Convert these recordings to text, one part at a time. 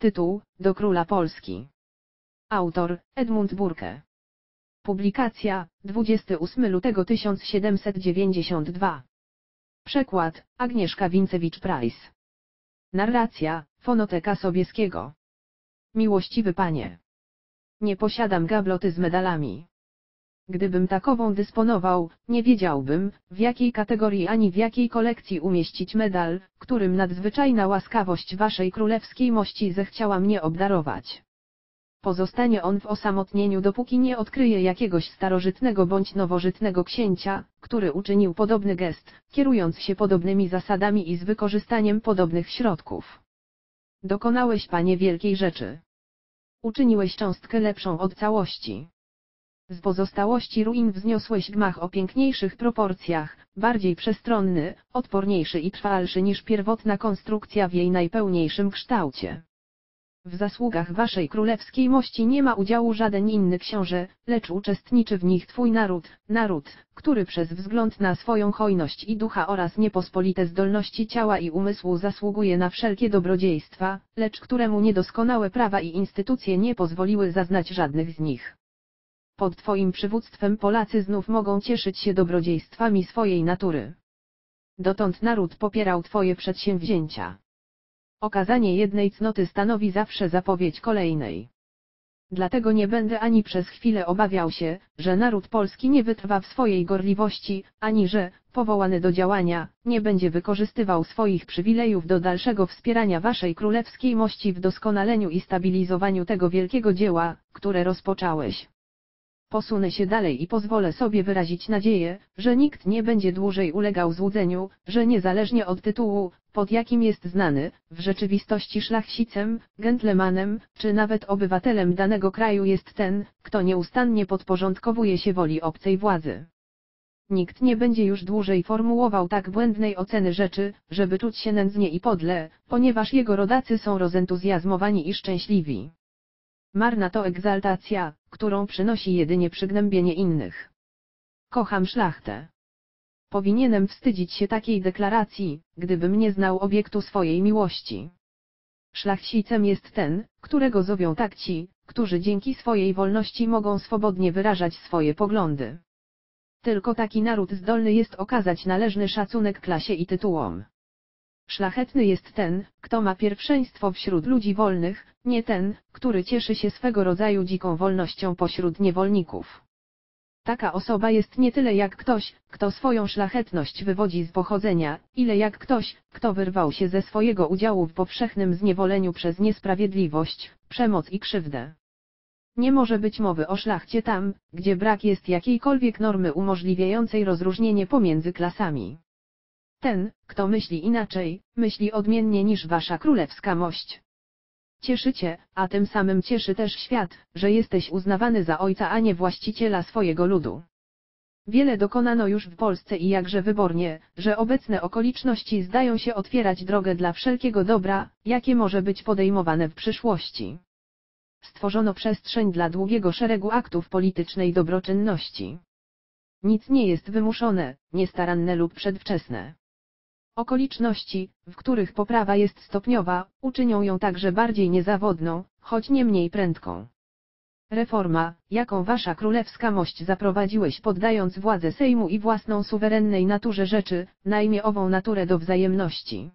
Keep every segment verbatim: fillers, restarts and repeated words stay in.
Tytuł: Do króla Polski. Autor: Edmund Burke. Publikacja: dwudziestego ósmego lutego tysiąc siedemset dziewięćdziesiątego drugiego. Przekład: Agnieszka Wincewicz-Price. Narracja: Fonoteka Sobieskiego. Miłościwy panie. Nie posiadam gabloty z medalami. Gdybym takową dysponował, nie wiedziałbym, w jakiej kategorii ani w jakiej kolekcji umieścić medal, którym nadzwyczajna łaskawość waszej królewskiej mości zechciała mnie obdarować. Pozostanie on w osamotnieniu, dopóki nie odkryje jakiegoś starożytnego bądź nowożytnego księcia, który uczynił podobny gest, kierując się podobnymi zasadami i z wykorzystaniem podobnych środków. Dokonałeś, panie, wielkiej rzeczy. Uczyniłeś cząstkę lepszą od całości. Z pozostałości ruin wzniosłeś gmach o piękniejszych proporcjach, bardziej przestronny, odporniejszy i trwalszy niż pierwotna konstrukcja w jej najpełniejszym kształcie. W zasługach waszej królewskiej mości nie ma udziału żaden inny książę, lecz uczestniczy w nich twój naród, naród, który przez wzgląd na swoją hojność i ducha oraz niepospolite zdolności ciała i umysłu zasługuje na wszelkie dobrodziejstwa, lecz któremu niedoskonałe prawa i instytucje nie pozwoliły zaznać żadnych z nich. Pod twoim przywództwem Polacy znów mogą cieszyć się dobrodziejstwami swojej natury. Dotąd naród popierał twoje przedsięwzięcia. Okazanie jednej cnoty stanowi zawsze zapowiedź kolejnej. Dlatego nie będę ani przez chwilę obawiał się, że naród polski nie wytrwa w swojej gorliwości, ani że, powołany do działania, nie będzie wykorzystywał swoich przywilejów do dalszego wspierania waszej królewskiej mości w doskonaleniu i stabilizowaniu tego wielkiego dzieła, które rozpocząłeś. Posunę się dalej i pozwolę sobie wyrazić nadzieję, że nikt nie będzie dłużej ulegał złudzeniu, że niezależnie od tytułu, pod jakim jest znany, w rzeczywistości szlachcicem, gentlemanem, czy nawet obywatelem danego kraju jest ten, kto nieustannie podporządkowuje się woli obcej władzy. Nikt nie będzie już dłużej formułował tak błędnej oceny rzeczy, żeby czuć się nędznie i podle, ponieważ jego rodacy są rozentuzjazmowani i szczęśliwi. Marna to egzaltacja, którą przynosi jedynie przygnębienie innych. Kocham szlachtę. Powinienem wstydzić się takiej deklaracji, gdybym nie znał obiektu swojej miłości. Szlachcicem jest ten, którego zowią tak ci, którzy dzięki swojej wolności mogą swobodnie wyrażać swoje poglądy. Tylko taki naród zdolny jest okazać należny szacunek klasie i tytułom. Szlachetny jest ten, kto ma pierwszeństwo wśród ludzi wolnych, nie ten, który cieszy się swego rodzaju dziką wolnością pośród niewolników. Taka osoba jest nie tyle jak ktoś, kto swoją szlachetność wywodzi z pochodzenia, ile jak ktoś, kto wyrwał się ze swojego udziału w powszechnym zniewoleniu przez niesprawiedliwość, przemoc i krzywdę. Nie może być mowy o szlachcie tam, gdzie brak jest jakiejkolwiek normy umożliwiającej rozróżnienie pomiędzy klasami. Ten, kto myśli inaczej, myśli odmiennie niż wasza królewska mość. Cieszycie, a tym samym cieszy też świat, że jesteś uznawany za ojca, a nie właściciela swojego ludu. Wiele dokonano już w Polsce i jakże wybornie, że obecne okoliczności zdają się otwierać drogę dla wszelkiego dobra, jakie może być podejmowane w przyszłości. Stworzono przestrzeń dla długiego szeregu aktów politycznej dobroczynności. Nic nie jest wymuszone, niestaranne lub przedwczesne. Okoliczności, w których poprawa jest stopniowa, uczynią ją także bardziej niezawodną, choć nie mniej prędką. Reforma, jaką wasza królewska mość zaprowadziłeś, poddając władzę Sejmu i własną suwerennej naturze rzeczy, najmie ową naturę do wzajemności.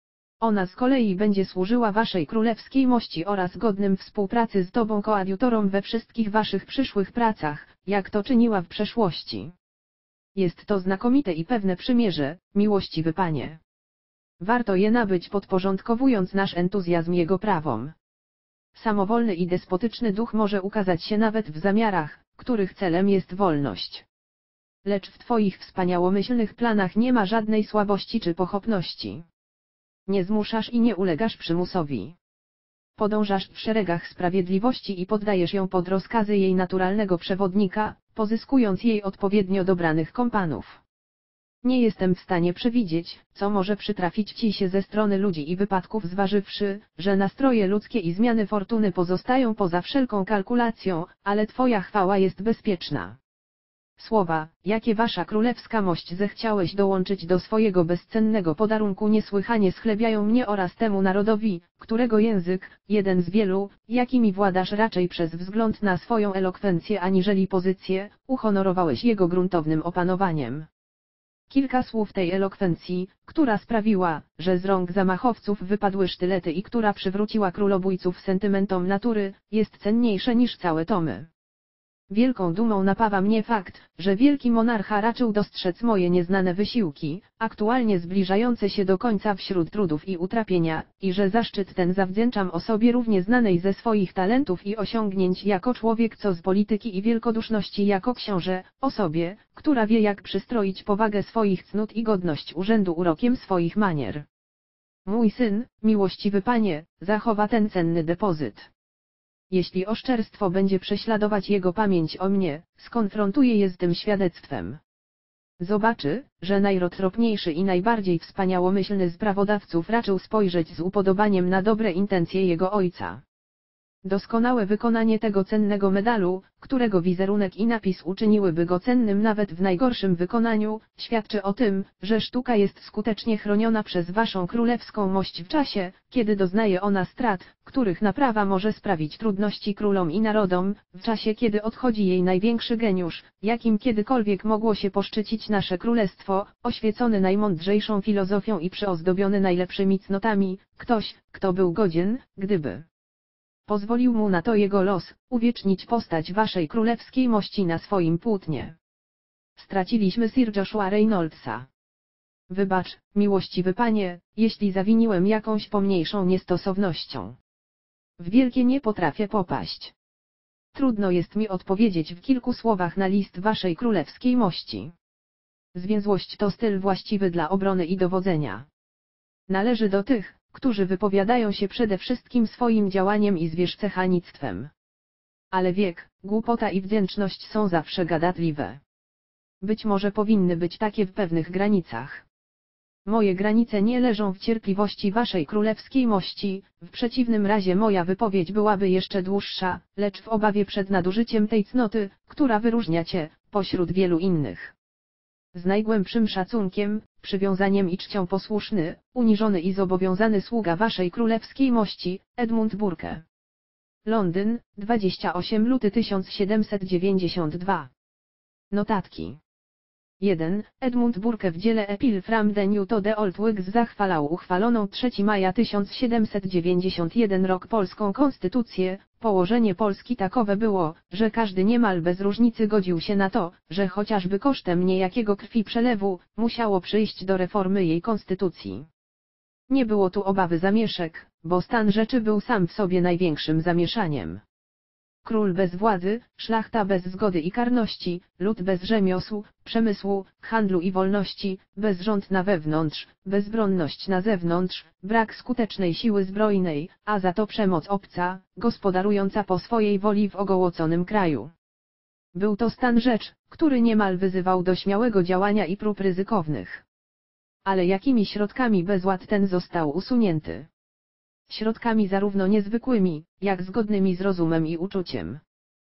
Ona z kolei będzie służyła waszej królewskiej mości oraz godnym współpracy z tobą koadiutorom we wszystkich waszych przyszłych pracach, jak to czyniła w przeszłości. Jest to znakomite i pewne przymierze, miłościwy panie. Warto je nabyć, podporządkowując nasz entuzjazm jego prawom. Samowolny i despotyczny duch może ukazać się nawet w zamiarach, których celem jest wolność. Lecz w twoich wspaniałomyślnych planach nie ma żadnej słabości czy pochopności. Nie zmuszasz i nie ulegasz przymusowi. Podążasz w szeregach sprawiedliwości i poddajesz ją pod rozkazy jej naturalnego przewodnika, pozyskując jej odpowiednio dobranych kompanów. Nie jestem w stanie przewidzieć, co może przytrafić ci się ze strony ludzi i wypadków, zważywszy, że nastroje ludzkie i zmiany fortuny pozostają poza wszelką kalkulacją, ale twoja chwała jest bezpieczna. Słowa, jakie wasza królewska mość zechciałeś dołączyć do swojego bezcennego podarunku, niesłychanie schlebiają mnie oraz temu narodowi, którego język, jeden z wielu, jakimi władasz raczej przez wzgląd na swoją elokwencję aniżeli pozycję, uhonorowałeś jego gruntownym opanowaniem. Kilka słów tej elokwencji, która sprawiła, że z rąk zamachowców wypadły sztylety i która przywróciła królobójców sentymentom natury, jest cenniejsze niż całe tomy. Wielką dumą napawa mnie fakt, że wielki monarcha raczył dostrzec moje nieznane wysiłki, aktualnie zbliżające się do końca wśród trudów i utrapienia, i że zaszczyt ten zawdzięczam osobie równie znanej ze swoich talentów i osiągnięć jako człowiek, co z polityki i wielkoduszności jako książę, osobie, która wie jak przystroić powagę swoich cnót i godność urzędu urokiem swoich manier. Mój syn, miłościwy panie, zachowa ten cenny depozyt. Jeśli oszczerstwo będzie prześladować jego pamięć o mnie, skonfrontuje je z tym świadectwem. Zobaczy, że najroztropniejszy i najbardziej wspaniałomyślny z prawodawców raczył spojrzeć z upodobaniem na dobre intencje jego ojca. Doskonałe wykonanie tego cennego medalu, którego wizerunek i napis uczyniłyby go cennym nawet w najgorszym wykonaniu, świadczy o tym, że sztuka jest skutecznie chroniona przez waszą królewską mość w czasie, kiedy doznaje ona strat, których naprawa może sprawić trudności królom i narodom, w czasie kiedy odchodzi jej największy geniusz, jakim kiedykolwiek mogło się poszczycić nasze królestwo, oświecony najmądrzejszą filozofią i przyozdobiony najlepszymi cnotami, ktoś, kto był godzien, gdyby pozwolił mu na to jego los, uwiecznić postać waszej królewskiej mości na swoim płótnie. Straciliśmy Sir Joshua Reynoldsa. Wybacz, miłościwy panie, jeśli zawiniłem jakąś pomniejszą niestosownością. W wielkie nie potrafię popaść. Trudno jest mi odpowiedzieć w kilku słowach na list waszej królewskiej mości. Zwięzłość to styl właściwy dla obrony i dowodzenia. Należy do tych, którzy wypowiadają się przede wszystkim swoim działaniem i zwierzchcechanictwem. Ale wiek, głupota i wdzięczność są zawsze gadatliwe. Być może powinny być takie w pewnych granicach. Moje granice nie leżą w cierpliwości waszej królewskiej mości, w przeciwnym razie moja wypowiedź byłaby jeszcze dłuższa, lecz w obawie przed nadużyciem tej cnoty, która wyróżnia cię, pośród wielu innych. Z najgłębszym szacunkiem, przywiązaniem i czcią posłuszny, uniżony i zobowiązany sługa waszej królewskiej mości, Edmund Burke. Londyn, dwudziestego ósmego lutego tysiąc siedemset dziewięćdziesiątego drugiego. Notatki. jeden. Edmund Burke w dziele Appeal from the New to the Old Whigs zachwalał uchwaloną trzeciego maja tysiąc siedemset dziewięćdziesiątego pierwszego rok polską konstytucję. Położenie Polski takowe było, że każdy niemal bez różnicy godził się na to, że chociażby kosztem niejakiego krwi przelewu, musiało przyjść do reformy jej konstytucji. Nie było tu obawy zamieszek, bo stan rzeczy był sam w sobie największym zamieszaniem. Król bez władzy, szlachta bez zgody i karności, lud bez rzemiosł, przemysłu, handlu i wolności, bezrząd na wewnątrz, bezbronność na zewnątrz, brak skutecznej siły zbrojnej, a za to przemoc obca, gospodarująca po swojej woli w ogołoconym kraju. Był to stan rzecz, który niemal wyzywał do śmiałego działania i prób ryzykownych. Ale jakimi środkami bezład ten został usunięty? Środkami zarówno niezwykłymi, jak zgodnymi z rozumem i uczuciem.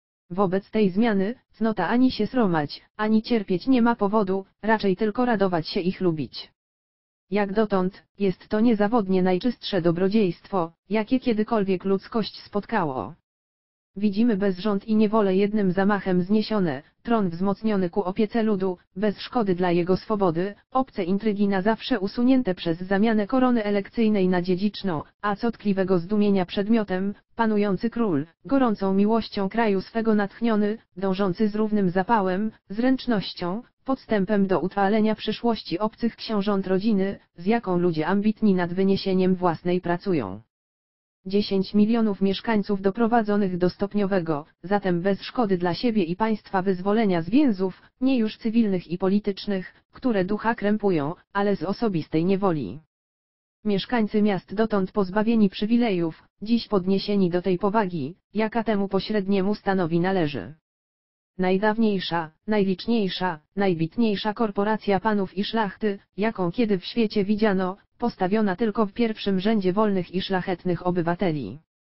Wobec tej zmiany, cnota ani się sromać, ani cierpieć nie ma powodu, raczej tylko radować się i chlubić. Jak dotąd, jest to niezawodnie najczystsze dobrodziejstwo, jakie kiedykolwiek ludzkość spotkało. Widzimy bezrząd i niewolę jednym zamachem zniesione, tron wzmocniony ku opiece ludu, bez szkody dla jego swobody, obce intrygi na zawsze usunięte przez zamianę korony elekcyjnej na dziedziczną, a co tkliwego zdumienia przedmiotem, panujący król, gorącą miłością kraju swego natchniony, dążący z równym zapałem, zręcznością, podstępem do utrwalenia przyszłości obcych książąt rodziny, z jaką ludzie ambitni nad wyniesieniem własnej pracują. dziesięć milionów mieszkańców doprowadzonych do stopniowego, zatem bez szkody dla siebie i państwa wyzwolenia z więzów, nie już cywilnych i politycznych, które ducha krępują, ale z osobistej niewoli. Mieszkańcy miast dotąd pozbawieni przywilejów, dziś podniesieni do tej powagi, jaka temu pośredniemu stanowi należy. Najdawniejsza, najliczniejsza, najbitniejsza korporacja panów i szlachty, jaką kiedy w świecie widziano, postawiona tylko w pierwszym rzędzie wolnych i szlachetnych obywateli.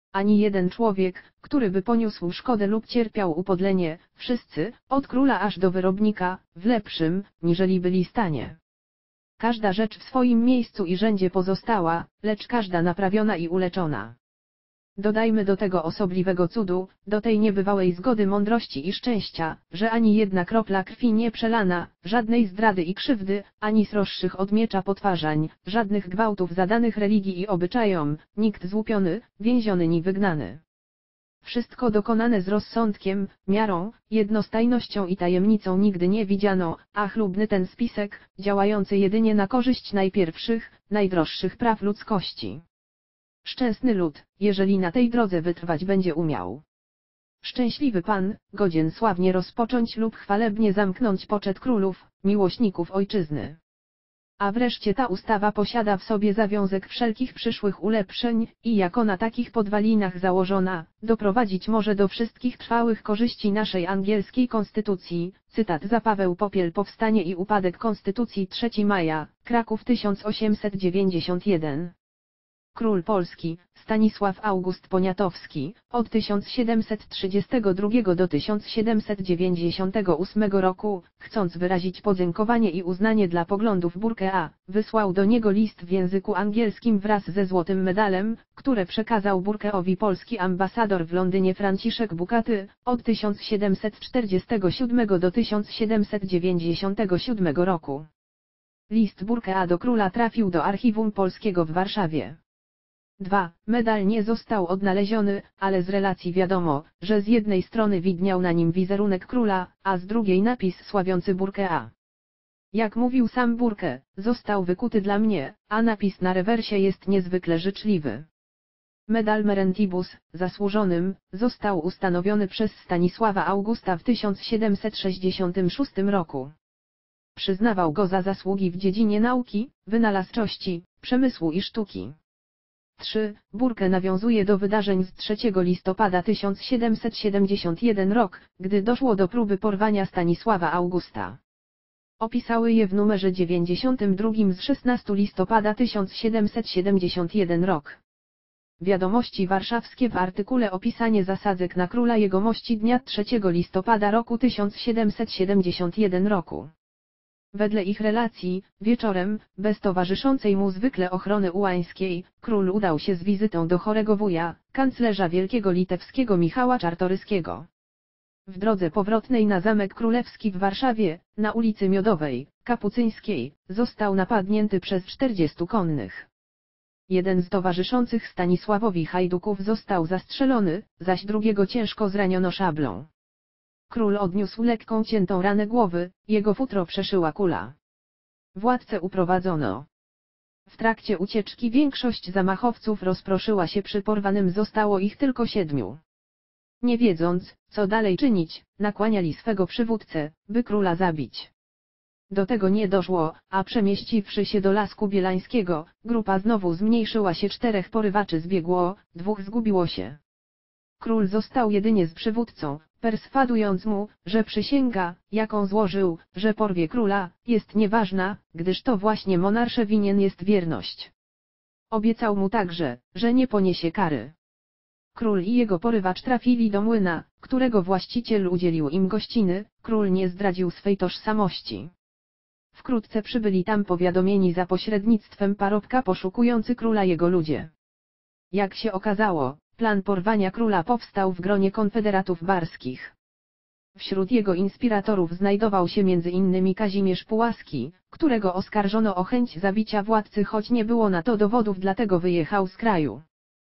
ani jeden człowiek, który by poniósł szkodę lub cierpiał upodlenie, wszyscy, od króla aż do wyrobnika, w lepszym, niżeli byli stanie. Każda rzecz w swoim miejscu i rzędzie pozostała, lecz każda naprawiona i uleczona. Dodajmy do tego osobliwego cudu, do tej niebywałej zgody mądrości i szczęścia, że ani jedna kropla krwi nie przelana, żadnej zdrady i krzywdy, ani sroższych od miecza potwarzań, żadnych gwałtów zadanych religii i obyczajom, nikt złupiony, więziony ni wygnany. Wszystko dokonane z rozsądkiem, miarą, jednostajnością i tajemnicą nigdy nie widziano, a chlubny ten spisek, działający jedynie na korzyść najpierwszych, najdroższych praw ludzkości. Szczęsny lud, jeżeli na tej drodze wytrwać będzie umiał. Szczęśliwy pan, godzien sławnie rozpocząć lub chwalebnie zamknąć poczet królów, miłośników ojczyzny. A wreszcie ta ustawa posiada w sobie zawiązek wszelkich przyszłych ulepszeń, i jako na takich podwalinach założona, doprowadzić może do wszystkich trwałych korzyści naszej angielskiej konstytucji. Cytat za Paweł Popiel. Powstanie i upadek Konstytucji trzeciego maja, Kraków tysiąc osiemset dziewięćdziesiąty pierwszy. Król Polski, Stanisław August Poniatowski, od tysiąc siedemset trzydziestego drugiego do tysiąc siedemset dziewięćdziesiątego ósmego roku, chcąc wyrazić podziękowanie i uznanie dla poglądów Burke'a, wysłał do niego list w języku angielskim wraz ze złotym medalem, które przekazał Burke'owi polski ambasador w Londynie Franciszek Bukaty, od tysiąc siedemset czterdziestego siódmego do tysiąc siedemset dziewięćdziesiątego siódmego roku. List Burke'a do króla trafił do Archiwum Polskiego w Warszawie. dwa. Medal nie został odnaleziony, ale z relacji wiadomo, że z jednej strony widniał na nim wizerunek króla, a z drugiej napis sławiący Burke'a. Jak mówił sam Burke, został wykuty dla mnie, a napis na rewersie jest niezwykle życzliwy. Medal Merentibus, zasłużonym, został ustanowiony przez Stanisława Augusta w tysiąc siedemset sześćdziesiątym szóstym roku. Przyznawał go za zasługi w dziedzinie nauki, wynalazczości, przemysłu i sztuki. trzy. Burke nawiązuje do wydarzeń z trzeciego listopada tysiąc siedemset siedemdziesiątego pierwszego rok, gdy doszło do próby porwania Stanisława Augusta. Opisały je w numerze dziewięćdziesiątym drugim z szesnastego listopada tysiąc siedemset siedemdziesiątego pierwszego rok. Wiadomości warszawskie w artykule Opisanie zasadzek na króla jegomości dnia trzeciego listopada roku tysiąc siedemset siedemdziesiątego pierwszego roku. Wedle ich relacji, wieczorem, bez towarzyszącej mu zwykle ochrony ułańskiej, król udał się z wizytą do chorego wuja, kanclerza wielkiego litewskiego Michała Czartoryskiego. W drodze powrotnej na Zamek Królewski w Warszawie, na ulicy Miodowej, Kapucyńskiej, został napadnięty przez czterdziestu konnych. Jeden z towarzyszących Stanisławowi hajduków został zastrzelony, zaś drugiego ciężko zraniono szablą. Król odniósł lekką ciętą ranę głowy, jego futro przeszyła kula. Władcę uprowadzono. W trakcie ucieczki większość zamachowców rozproszyła się, przy porwanym zostało ich tylko siedmiu. Nie wiedząc, co dalej czynić, nakłaniali swego przywódcę, by króla zabić. Do tego nie doszło, a przemieściwszy się do Lasku Bielańskiego, grupa znowu zmniejszyła się, czterech porywaczy zbiegło, dwóch zgubiło się. Król został jedynie z przywódcą, perswadując mu, że przysięga, jaką złożył, że porwie króla, jest nieważna, gdyż to właśnie monarsze winien jest wierność. Obiecał mu także, że nie poniesie kary. Król i jego porywacz trafili do młyna, którego właściciel udzielił im gościny, król nie zdradził swej tożsamości. Wkrótce przybyli tam powiadomieni za pośrednictwem parobka poszukujący króla jego ludzie. Jak się okazało, plan porwania króla powstał w gronie konfederatów barskich. Wśród jego inspiratorów znajdował się między innymi Kazimierz Pułaski, którego oskarżono o chęć zabicia władcy, choć nie było na to dowodów, dlatego wyjechał z kraju.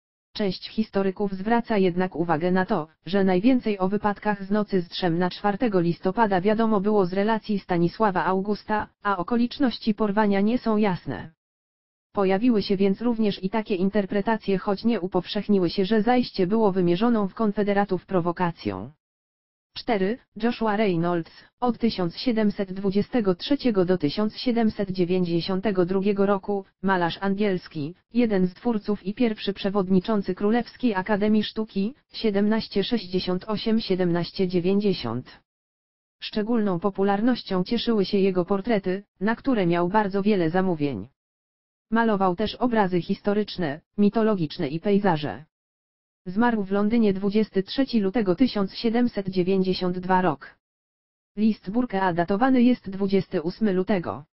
Część historyków zwraca jednak uwagę na to, że najwięcej o wypadkach z nocy z trzeciego na czwartego listopada wiadomo było z relacji Stanisława Augusta, a okoliczności porwania nie są jasne. Pojawiły się więc również i takie interpretacje, choć nie upowszechniły się, że zajście było wymierzoną w konfederatów prowokacją. cztery. Joshua Reynolds, od tysiąc siedemset dwudziestego trzeciego do tysiąc siedemset dziewięćdziesiątego drugiego roku, malarz angielski, jeden z twórców i pierwszy przewodniczący Królewskiej Akademii Sztuki, siedemnaście sześćdziesiąt osiem do siedemnaście dziewięćdziesiąt. Szczególną popularnością cieszyły się jego portrety, na które miał bardzo wiele zamówień. Malował też obrazy historyczne, mitologiczne i pejzaże. Zmarł w Londynie dwudziestego trzeciego lutego tysiąc siedemset dziewięćdziesiątego drugiego rok. List Burke'a datowany jest dwudziestego ósmego lutego.